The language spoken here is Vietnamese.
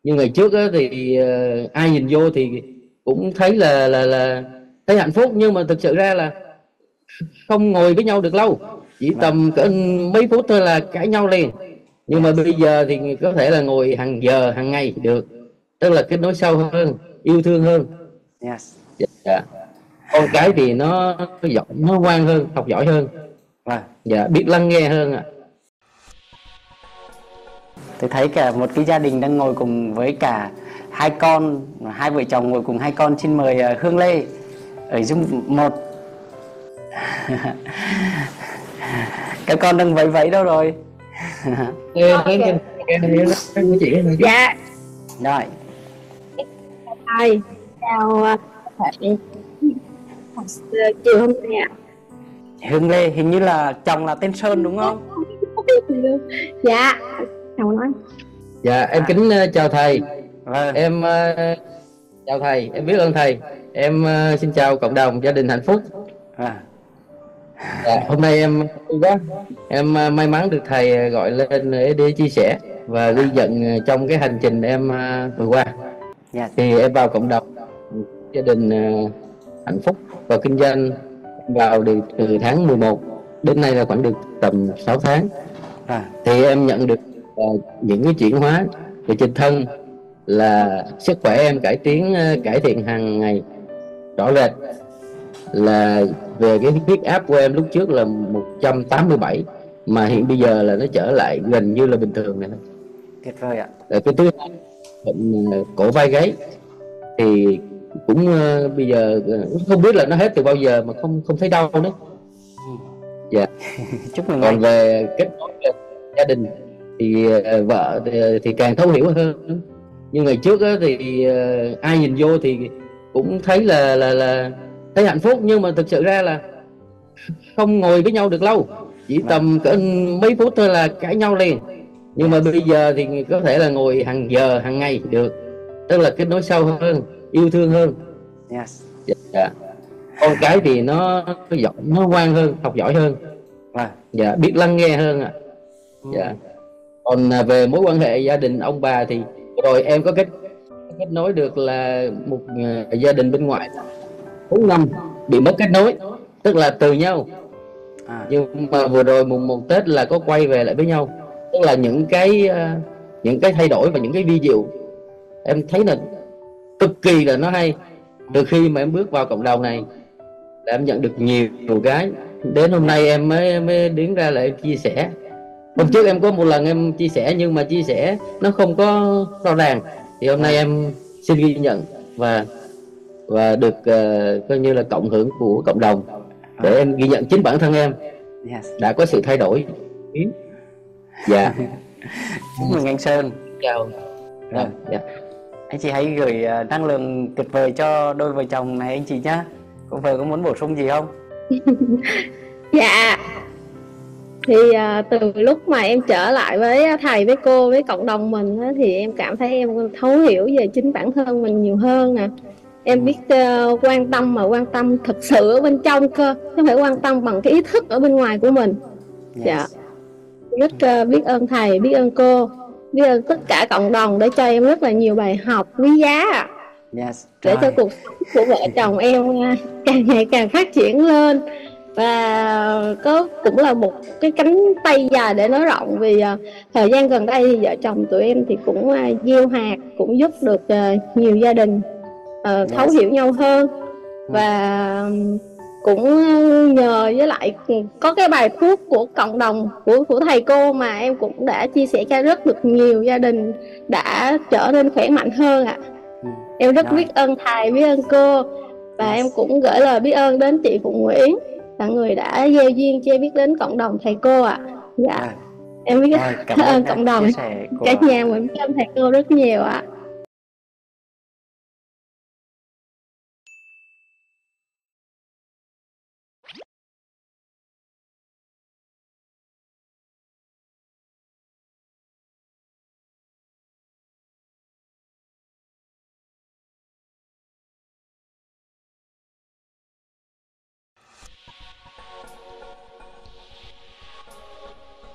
nhưng ngày trước á, thì ai nhìn vô thì cũng thấy là thấy hạnh phúc, nhưng mà thực sự ra là không ngồi với nhau được lâu, chỉ Vâng. tầm cỡ mấy phút thôi là cãi nhau liền. Nhưng mà Yes. bây giờ thì có thể là ngồi hàng giờ hàng ngày được, tức là kết nối sâu hơn, yêu thương hơn. Yes. Dạ. Con cái thì nó giỏi, nó ngoan hơn, học giỏi hơn, Vâng. dạ, biết lắng nghe hơn ạ. Tôi thấy cả một cái gia đình đang ngồi cùng với cả hai con, hai vợ chồng ngồi cùng hai con. Xin mời Hương Lê ở Zoom 1. Các con đang vẫy vẫy đâu rồi? Dạ, Rồi, thầy chào thầy chiều hôm nay ạ. Hương Lê hình như là chồng là tên Sơn đúng không? Dạ, chào nói. Dạ em kính chào thầy. Vâng. Em chào thầy, em biết ơn thầy. Em xin chào cộng đồng gia đình hạnh phúc. À. Dạ, hôm nay em vui quá, em may mắn được thầy gọi lên để chia sẻ và ghi nhận trong cái hành trình em vừa qua. Yes. Thì em vào cộng đồng gia đình hạnh phúc và kinh doanh, em vào được từ tháng 11 đến nay là khoảng được tầm 6 tháng. À. Thì em nhận được những cái chuyển hóa về trên thân, là sức khỏe em cải tiến, cải thiện hàng ngày rõ rệt. Là về cái huyết áp của em lúc trước là 187 mà hiện bây giờ là nó trở lại gần như là bình thường này. Tuyệt vời ạ. Rồi cái thứ hai, bệnh cổ vai gáy thì cũng bây giờ không biết là nó hết từ bao giờ mà không không thấy đau nữa. Dạ. Chúc mừng Còn anh. về kết nối gia đình thì vợ thì càng thấu hiểu hơn. Nhưng ngày trước á, thì ai nhìn vô thì cũng thấy là thấy hạnh phúc, nhưng mà thực sự ra là không ngồi với nhau được lâu, chỉ tầm cỡ mấy phút thôi là cãi nhau liền. Nhưng mà bây giờ thì có thể là ngồi hàng giờ hàng ngày được, tức là kết nối sâu hơn, yêu thương hơn. Yes. Dạ. Con cái thì nó giỏi, nó ngoan hơn, học giỏi hơn. Vâng. Dạ, biết lắng nghe hơn ạ. Dạ. Còn về mối quan hệ gia đình ông bà thì rồi em có kết nối được là một gia đình bên ngoài 4 năm bị mất kết nối, tức là từ nhau. Nhưng mà vừa rồi mùng 1 Tết là có quay về lại với nhau, tức là những cái thay đổi và những cái vi diệu em thấy là cực kỳ là nó hay. Từ khi mà em bước vào cộng đồng này là em nhận được nhiều cái, đến hôm nay em mới đứng ra là em chia sẻ. Hôm trước em có một lần em chia sẻ nhưng mà chia sẻ nó không có rõ ràng, thì hôm nay em xin ghi nhận và được coi như là cộng hưởng của cộng đồng, để em ghi nhận chính bản thân em đã có sự thay đổi. Dạ. Chúc mừng anh Sơn. Chào. Dạ. Anh chị hãy gửi năng lượng tuyệt vời cho đôi vợ chồng này anh chị nhá. Cô vợ có muốn bổ sung gì không? Dạ, thì từ lúc mà em trở lại với thầy, với cô, với cộng đồng mình á, thì em cảm thấy em thấu hiểu về chính bản thân mình nhiều hơn nè. Em biết quan tâm, mà quan tâm thực sự ở bên trong cơ, chứ không phải quan tâm bằng cái ý thức ở bên ngoài của mình. Dạ. Rất biết ơn thầy, biết ơn cô, biết ơn tất cả cộng đồng đã cho em rất là nhiều bài học quý giá để cho cuộc sống của vợ chồng em càng ngày càng phát triển lên. Và cũng là một cái cánh tay dài để nới rộng, vì thời gian gần đây thì vợ chồng tụi em thì cũng gieo hạt, cũng giúp được nhiều gia đình thấu hiểu nhau hơn. Và cũng nhờ với lại có cái bài thuốc của cộng đồng của thầy cô mà em cũng đã chia sẻ cho rất được nhiều gia đình đã trở nên khỏe mạnh hơn ạ. Em rất biết ơn thầy, biết ơn cô, và em cũng gửi lời biết ơn đến chị Phụng Nguyễn là người đã gieo duyên cho em biết đến cộng đồng thầy cô ạ. Dạ. Em biết ơn cộng đồng, cả nhà mình biết ơn thầy cô rất nhiều ạ.